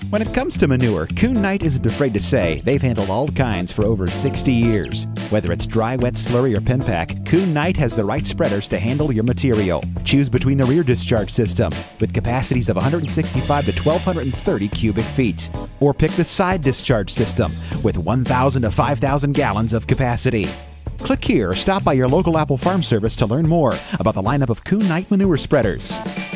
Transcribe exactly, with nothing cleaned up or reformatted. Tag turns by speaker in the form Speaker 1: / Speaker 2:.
Speaker 1: When it comes to manure, Kuhn Knight isn't afraid to say they've handled all kinds for over sixty years. Whether it's dry, wet, slurry, or penpack, Kuhn Knight has the right spreaders to handle your material. Choose between the rear discharge system, with capacities of one hundred sixty-five to twelve thirty cubic feet, or pick the side discharge system, with one thousand to five thousand gallons of capacity. Click here or stop by your local Apple Farm Service to learn more about the lineup of Kuhn Knight manure spreaders.